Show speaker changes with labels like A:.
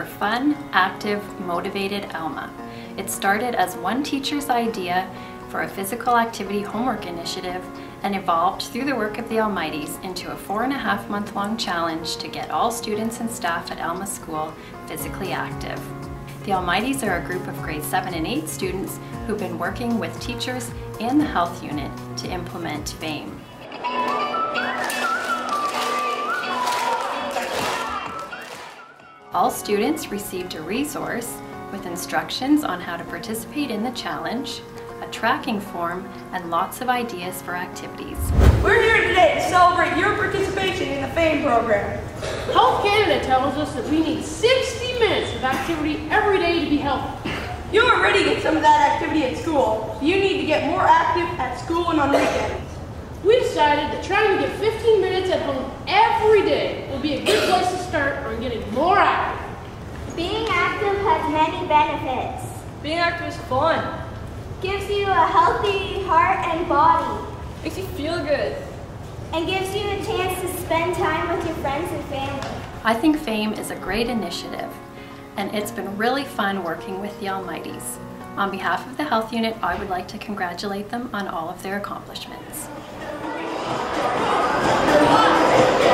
A: for fun, active, motivated Alma. It started as one teacher's idea for a physical activity homework initiative and evolved through the work of the Almighties into a 4.5-month-long challenge to get all students and staff at Alma School physically active. The Almighties are a group of grade 7 and 8 students who've been working with teachers and the health unit to implement FAME. All students received a resource with instructions on how to participate in the challenge, a tracking form, and lots of ideas for activities.
B: We're here today to celebrate your participation in the FAME program.
C: Health Canada tells us that we need 60 minutes of activity every day to be healthy.
B: You already get some of that activity at school. You need to get more active at school and on weekends.
C: We decided that trying to get 15 minutes at home every day will be a good place to start on getting more active.
D: Being active has many benefits.
B: Being active is fun.
D: Gives you a healthy heart and body.
B: Makes you feel good.
D: And gives you a chance to spend time with your friends and family.
A: I think FAME is a great initiative, and it's been really fun working with the Almighties. On behalf of the health unit, I would like to congratulate them on all of their accomplishments.